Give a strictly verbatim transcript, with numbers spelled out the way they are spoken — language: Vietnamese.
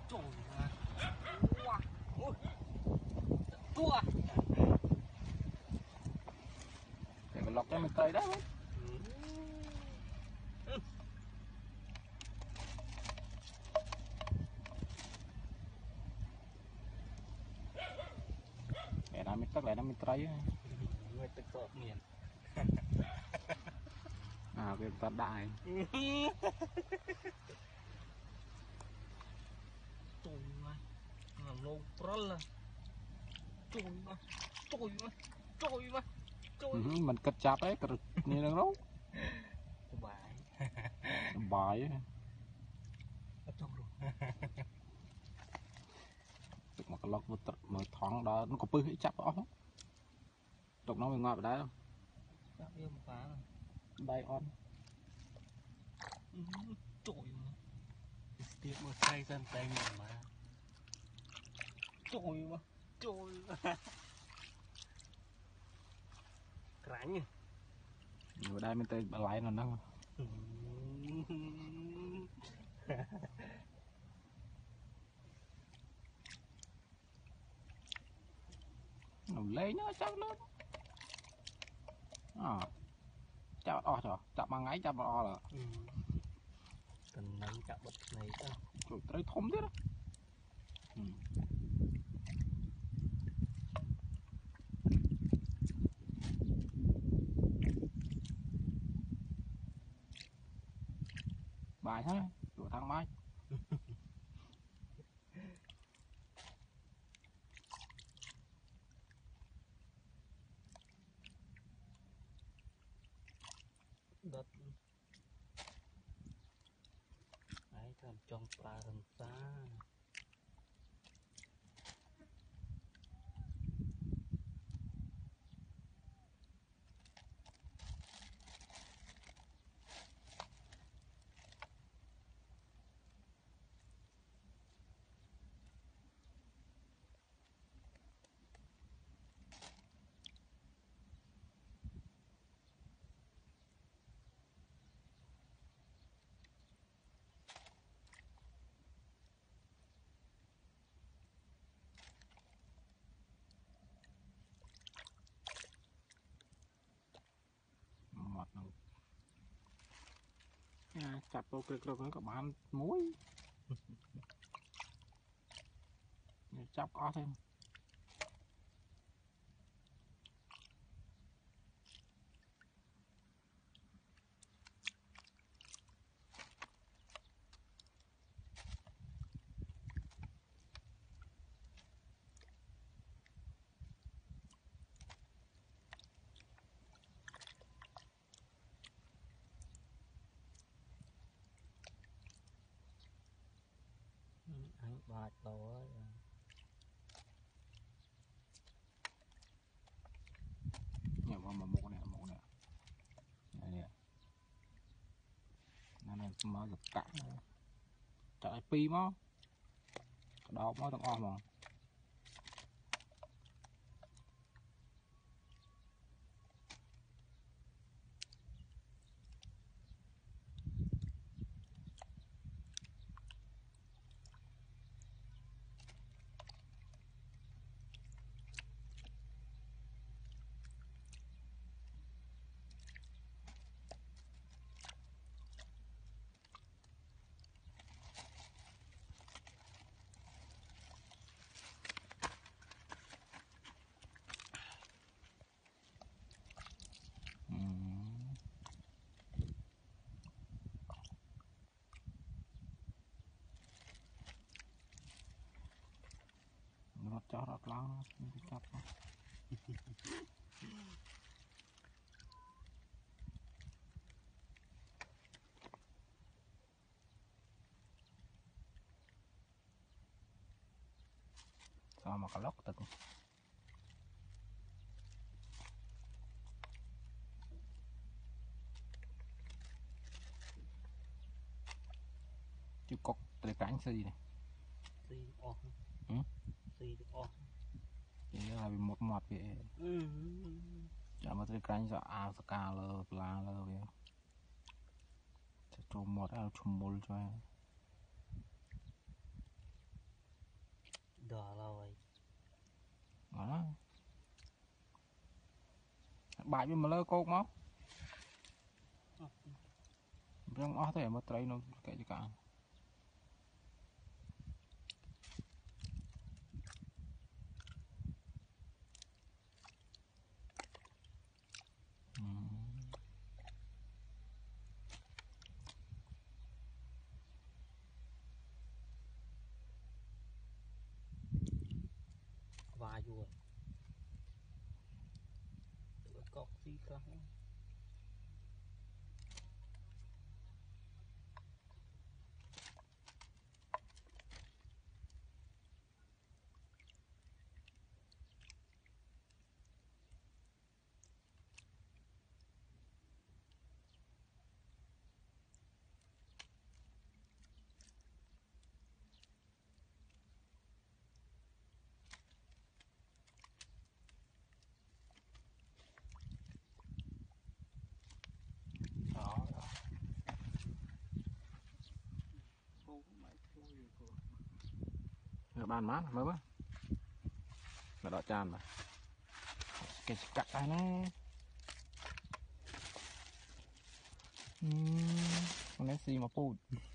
Trời ơi. Wow. Ôi. Tua. Để mình lọc cho mình tơi đấy. Để nó mình tắt lại nó mình tơi. Người tự sợ miền. À cái toàn đại. Trời ơi. Là lô pro là. Trời ơi. Trời ơi. Trời ơi. Trời ơi. Mình cất chạp ấy, cất như nó đâu. Bài. Bài ấy. Trời rồi. Được một cái lọc một tật một thoáng đó nó có pư hãy chắp đó. Tục nó mình ngoại vào đấy không? Chắp yêu một phá rồi. Đây on. Trời ơi. Tiếc một tay dân tay mình mà. Trời ơi. Trời ơi. Ránh. Ở đây mình tới lái nó nó. Nó lấy nó chắc luôn. À. Chạm o rồi, chạm bằng ngay chạm o là. Ừ. Cần nâng chạm bật này ta. Trời tới thông thế đó. Ừ. Bài thôi, của thằng Mai. Đất. Đấy, làm trong pra rừng xa. Mặt nó. À, chặt vô cái cái các bạn muối. Chắp có thêm. Anh bạch đồ ấy. Nhiều mà một này một này. Đây nè. Này này mới được cả. Chạy pi mà. Đó mới được on mà. Nó cho nó lăng nó chặt nó. Sao mà cái lóc tực. Chứ cọc tới cánh xì này. Xì off. Ừ? Xì off. Chỉ là vì một mọt vậy. Ừ. Chả mà tới cánh sợ áo sạc ca lơ, lá lơ vậy. Chả trộm một áo trùm môn cho em. bãi bên mà lơ cô máu trong ó thế mà trai nó cái gì cả và vừa cọc gì cả đó bàn má mới quá là đỏ tràn mà cái cắt này nè con này xì mà put